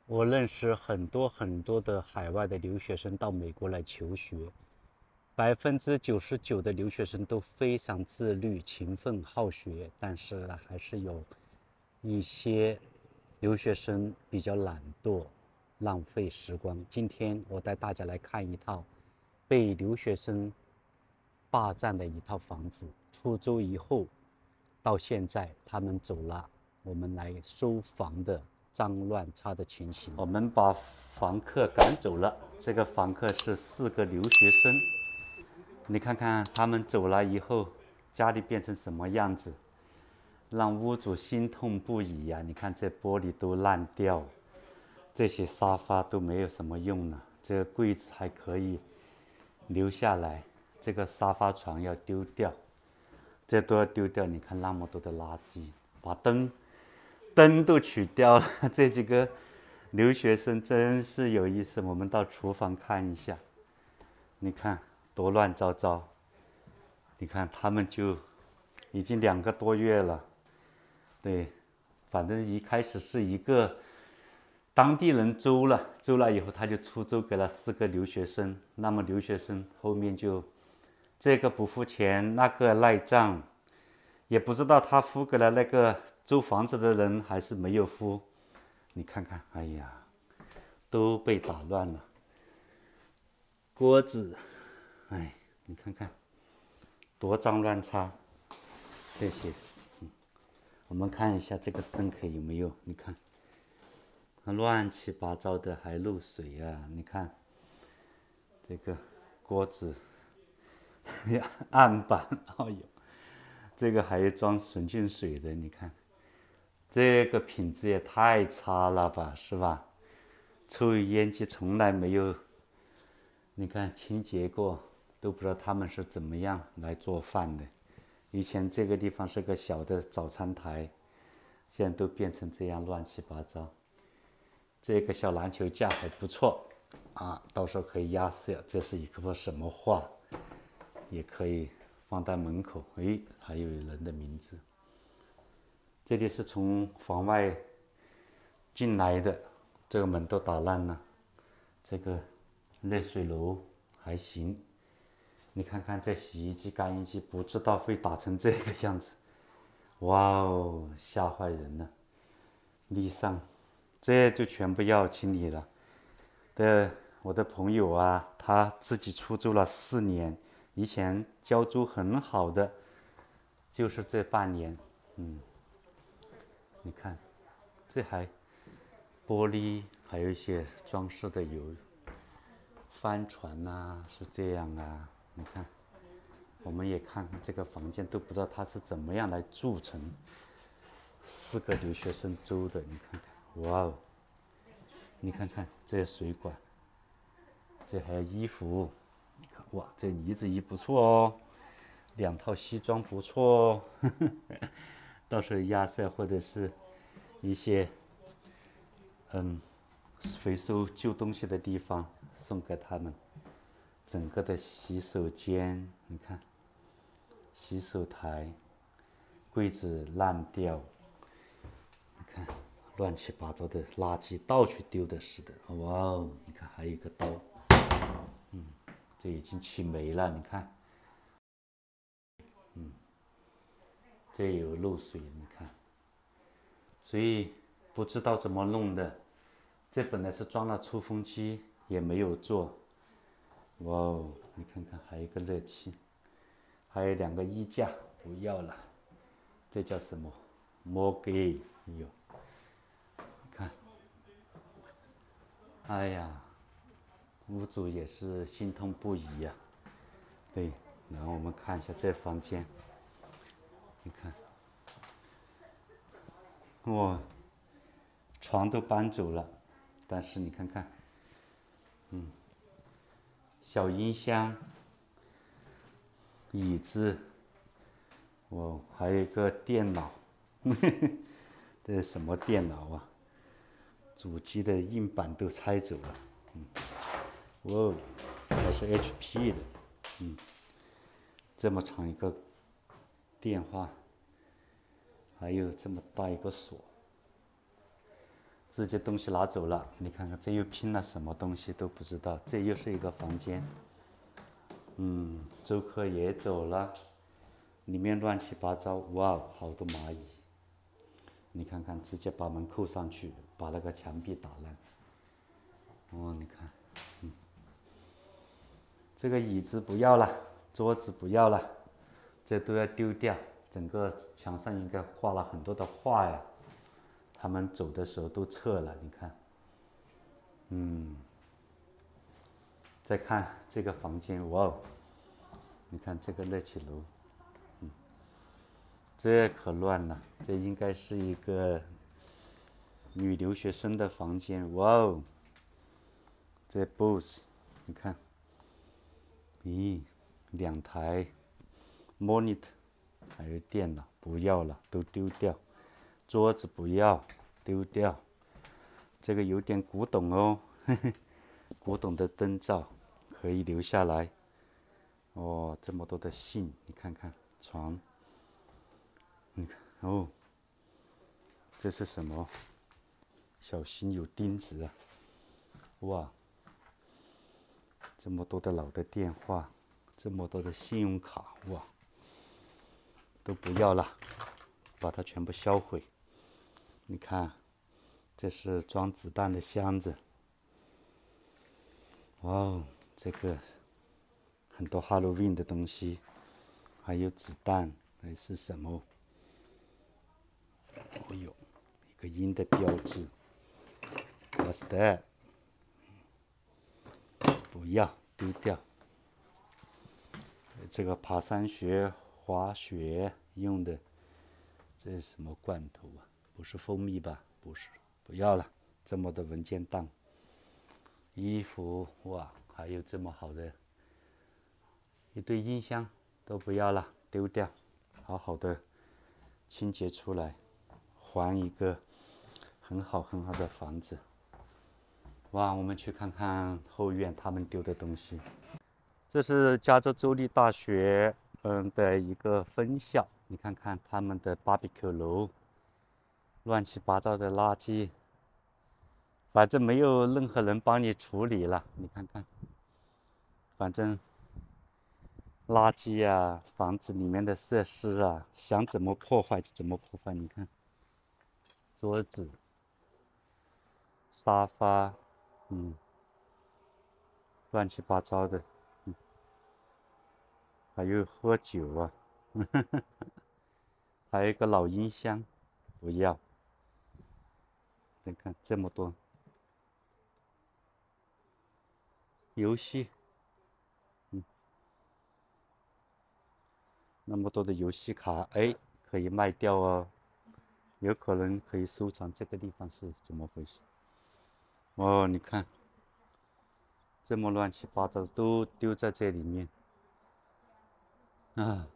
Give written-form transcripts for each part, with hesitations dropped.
我认识很多很多的海外的留学生到美国来求学，99%的留学生都非常自律、勤奋、好学，但是还是有一些留学生比较懒惰，浪费时光。今天我带大家来看一套被留学生霸占的一套房子，出租以后，到现在他们走了，我们来收房的脏乱差的情形。我们把房客赶走了，这个房客是4个留学生，你看看他们走了以后，家里变成什么样子，让屋主心痛不已呀！你看这玻璃都烂掉，这些沙发都没有什么用了，这个柜子还可以留下来，这个沙发床要丢掉，这都要丢掉。你看那么多的垃圾，把灯都取掉了。这几个留学生真是有意思，我们到厨房看一下，你看多乱糟糟。你看他们就已经2个多月了，对，反正一开始是一个当地人租了以后，他就出租给了4个留学生。那么留学生后面就这个不付钱，那个赖账，也不知道他付给了那个租房子的人还是没有付。你看看，哎呀，都被打乱了。锅子，哎，你看看多脏乱差，这些，我们看一下这个深坑有没有？你看，乱七八糟的还漏水啊！你看这个锅子案板，哎呦，这个还有装纯净水的，你看这个品质也太差了吧，是吧？抽油烟机从来没有，你看清洁过，都不知道他们是怎么样来做饭的。以前这个地方是个小的早餐台，现在都变成这样乱七八糟。这个小篮球架还不错啊，到时候可以压色。这是一幅什么画？也可以放在门口。哎，还有人的名字。这里是从房外进来的，这个门都打烂了。这个热水炉还行，你看看这洗衣机、干衣机，不知道会打成这个样子。哇哦，吓坏人了！地上，这就全部要清理了。我的朋友啊，他自己出租了4年，以前交租很好的，就是这半年。你看，这还玻璃，还有一些装饰的有帆船啊，是这样啊。你看，我们也看看这个房间，都不知道他是怎么样来铸成4个留学生租的。你看看，哇哦！你看看这水管，这还有衣服，哇，这呢子衣不错哦，2套西装不错哦，到时候压色或者是一些回收旧东西的地方送给他们。整个的洗手间，你看，洗手台，柜子烂掉，你看乱七八糟的垃圾到处丢的似的。哇哦，你看还有一个刀，这已经起霉了，你看，这有漏水，你看，所以不知道怎么弄的。这本来是装了抽风机，也没有做。哇哦，你看看还有一个热气，还有2个衣架，不要了。这叫什么？mortgage，有，看，哎呀，屋主也是心痛不已呀。对，然后我们看一下这房间，你看，哇，床都搬走了，但是你看看，小音箱、椅子，哇，还有一个电脑，这是什么电脑啊？主机的硬板都拆走了，哇哦，还是 HP 的，这么长一个电话，还有这么大一个锁， 自己东西拿走了。你看看，这又拼了什么东西都不知道。这又是一个房间。周克也走了，里面乱七八糟，哇，好多蚂蚁。你看看，直接把门扣上去，把那个墙壁打烂。你看，这个椅子不要了，桌子不要了，这都要丢掉。整个墙上应该画了很多的画呀，他们走的时候都撤了。你看，再看这个房间，哇哦，你看这个热气炉，这可乱了，这应该是一个女留学生的房间，哇哦，这 BOSS， 你看，咦，2台 monitor， 还有电脑不要了，都丢掉，桌子不要，丢掉，这个有点古董哦，嘿嘿，古董的灯罩可以留下来。哦，这么多的信，你看看床，你看哦，这是什么？小心有钉子啊！哇，这么多的老的电话，这么多的信用卡，哇，都不要了，把它全部销毁。你看，这是装子弹的箱子。哇哦，这个很多 Halloween 的东西，还有子弹，还是什么？哦呦，一个鹰的标志。What's that？ 不要，丢掉。这个爬山鞋、滑雪用的，这是什么罐头啊？不是蜂蜜吧？不是，不要了。这么多文件档，衣服，哇，还有这么好的一堆音箱，都不要了，丢掉，好好的清洁出来，还一个很好的房子。哇，我们去看看后院他们丢的东西。这是加州州立大学的一个分校，你看看他们的 barbecue 楼，乱七八糟的垃圾，反正没有任何人帮你处理了。你看看，反正垃圾啊，房子里面的设施啊，想怎么破坏就怎么破坏。你看，桌子、沙发，乱七八糟的，还有喝酒啊，还有一个老音箱，不要。你看这么多游戏，那么多的游戏卡，哎，可以卖掉哦，有可能可以收藏。这个地方是怎么回事？哦，你看，这么乱七八糟都丢在这里面啊，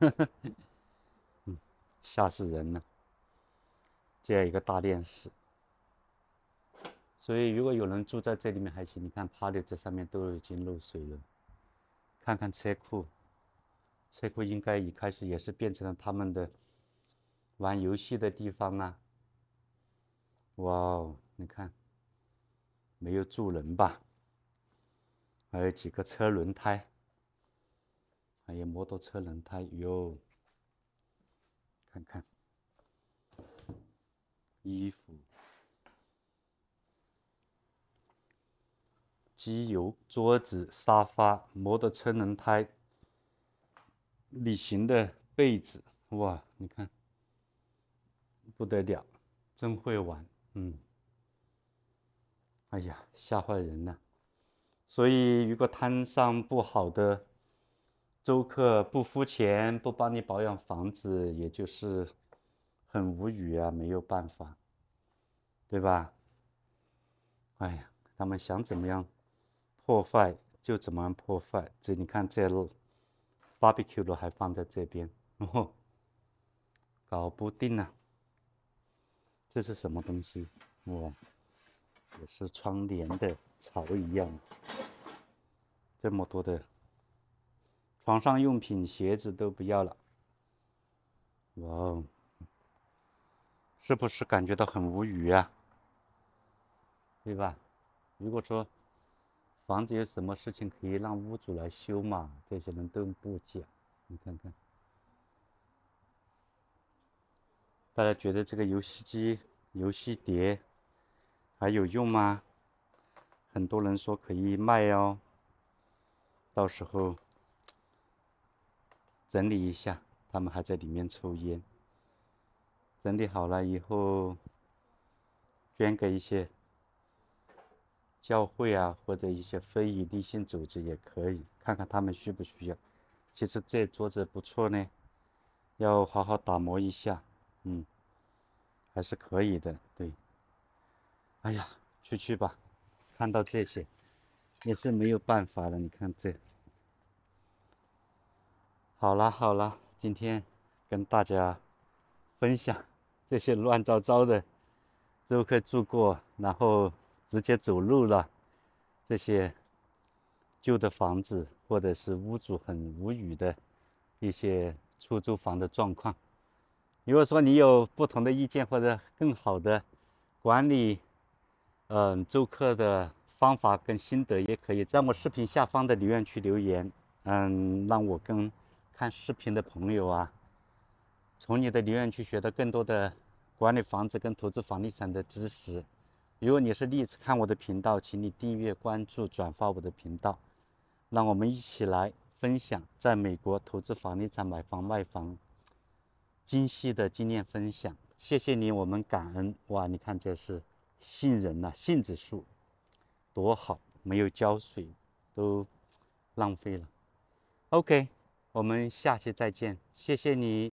吓死人了！这样一个大电视，所以如果有人住在这里面还行。你看趴的这上面都已经漏水了。看看车库，车库应该一开始也是变成了他们的玩游戏的地方啊。哇哦，你看，没有住人吧？还有几个车轮胎，还有摩托车轮胎哟。看看衣服、机油、桌子、沙发、摩托车轮胎、旅行的被子，哇，你看，不得了，真会玩，哎呀，吓坏人了。所以，如果摊上不好的租客不付钱，不帮你保养房子，也就是很无语啊，没有办法，对吧？哎呀，他们想怎么样破坏就怎么样破坏。这你看，这barbecue 炉还放在这边，哦，搞不定啊！这是什么东西？哇，也是窗帘的槽一样，这么多的床上用品、鞋子都不要了。哇哦，是不是感觉到很无语啊？ 对吧？如果说房子有什么事情可以让屋主来修嘛，这些人都不讲。你看看，大家觉得这个游戏机、游戏碟还有用吗？很多人说可以卖哦，到时候整理一下，他们还在里面抽烟。整理好了以后，捐给一些教会啊，或者一些非营利性组织也可以，看看他们需不需要。其实这桌子不错呢，要好好打磨一下，还是可以的。对，哎呀，去吧，看到这些也是没有办法了。你看这，好了，今天跟大家分享这些乱糟糟的周客住过，然后直接走路了这些旧的房子，或者是屋主很无语的一些出租房的状况。如果说你有不同的意见或者更好的管理租客的方法跟心得，也可以在我视频下方的留言区留言，让我跟看视频的朋友啊，从你的留言区学到更多的管理房子跟投资房地产的知识。如果你是第一次看我的频道，请你订阅、关注、转发我的频道，让我们一起来分享在美国投资房地产、买房卖房精细的经验分享。谢谢你，我们感恩。哇，你看这是杏仁呐、杏子树，多好，没有浇水，都浪费了。OK，我们下期再见，谢谢你。